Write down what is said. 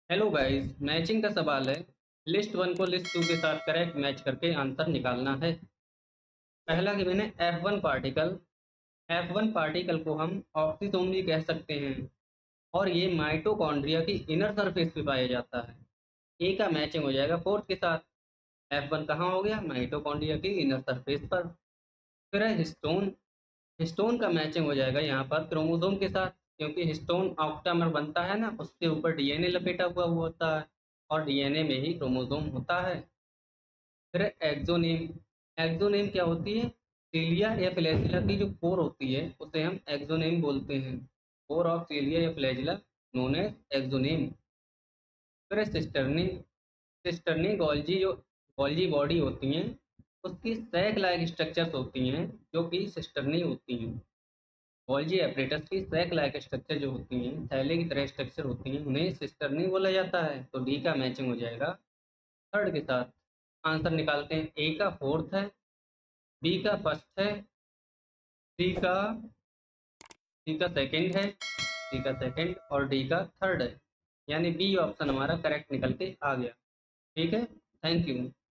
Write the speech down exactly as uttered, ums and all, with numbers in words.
Hello guys, matching का सवाल है। लिस्ट वन को लिस्ट टू के साथ करेक्ट मैच करके आंसर निकालना है। पहला गिवन है F one particle. F one particle को हम ऑक्सीजोम भी कह सकते हैं और ये माइटोकॉन्ड्रिया की इनर सरफेस पे पाया जाता है। ए का मैचिंग हो जाएगा फोर्थ के साथ। एफ वन कहाँ हो गया? माइटोकॉन्ड्रिया की इनर सरफेस पर। फिर है हिस्टोन। हिस्टोन का मैचिंग हो जाएगा यहाँ पर क्रोमोसोम के साथ, क्योंकि हिस्टोन ऑक्टामर बनता है ना, उसके ऊपर डीएनए लपेटा हुआ हुआ होता है और डीएनए में ही क्रोमोसोम होता है। फिर एक्सोनेम। एक्सोनेम क्या होती है? सीलिया या फ्लैजिला की जो कोर होती है उसे हम एक्सोनेम बोलते हैं। कोर ऑफ सीलिया या फ्लैजिला नोन एज एक्सोनेम। फिर सिस्टर्नी। सिस्टर्नी गोल्जी जो गोल्जी बॉडी होती हैं उसकी सैक लाइक स्ट्रक्चर्स होती हैं जो कि सिस्टर्नी होती हैं। गोल्जी एपरेटस की सैक लाइक स्ट्रक्चर जो होती हैं, थैले की तरह स्ट्रक्चर होती हैं, उन्हें सिस्टर्नी बोला जाता है। तो डी का मैचिंग हो जाएगा थर्ड के साथ। आंसर निकालते हैं। ए का फोर्थ है, बी का फर्स्ट है, सी का सी का सेकंड है, सी का सेकंड और डी का थर्ड है। यानी बी ऑप्शन हमारा करेक्ट निकल के आ गया। ठीक है, थैंक यू।